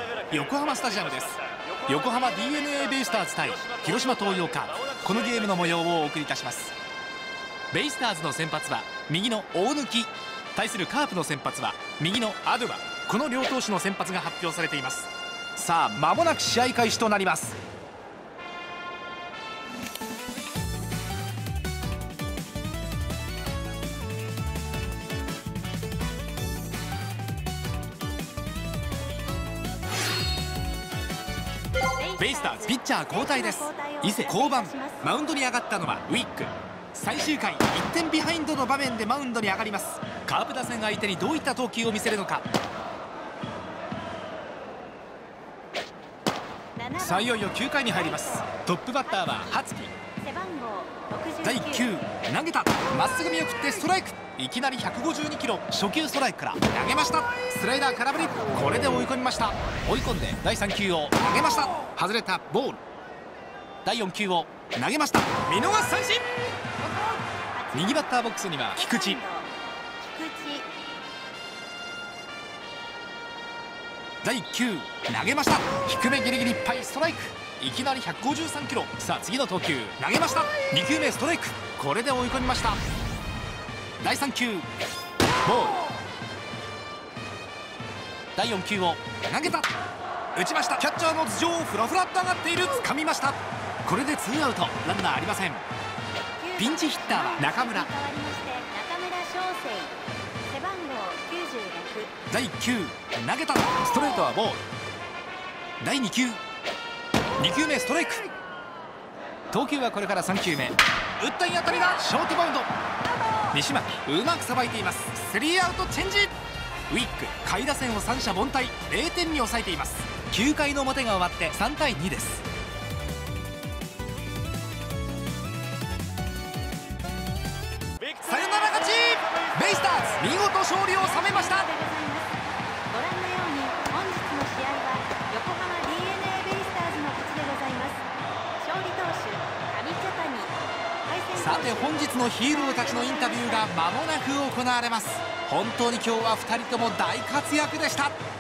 横浜スタジアムです。横浜 DNA ベイスターズ対広島東洋カープ、このゲームの模様をお送りいたします。ベイスターズの先発は右の大貫、対するカープの先発は右のアドゥバ、この両投手の先発が発表されています。さあ間もなく試合開始となります。ベイスターズピッチャー交代です。伊勢降板、マウンドに上がったのはウィック。最終回1点ビハインドの場面でマウンドに上がります。カープ打線相手にどういった投球を見せるのか。さあいよいよ9回に入ります。トップバッターは初木。第1球投げた、まっすぐ見送ってストライク。いきなり152キロ、初球ストライクから投げました。スライダー空振り、これで追い込みました。追い込んで第3球を投げました。外れたボール。第4球を投げました。見逃し三振。右バッターボックスには菊池。第1球投げました。低めギリギリいっぱいストライク。いきなり153キロ。さあ次の投球投げました。2球目ストライク、これで追い込みました。第3球ボール。第4球を投げた、打ちました。キャッチャーの頭上をフラフラっと上がっている、掴みました。これで2アウト、ランナーありません。ピンチヒッターは中村。第1球投げた、ストレートはボール。第2球、2球目ストライク。投球はこれから3球目。打ったい当たりだ、ショートバウンド。西巻うまくさばいています。3アウトチェンジ。ウィック下位打線を三者凡退、0点に抑えています。9回の表が終わって3対2です。サヨナラ勝ち。ベイスターズ見事勝利を収めました。さて本日のヒーローたちのインタビューが間もなく行われます。本当に今日は2人とも大活躍でした。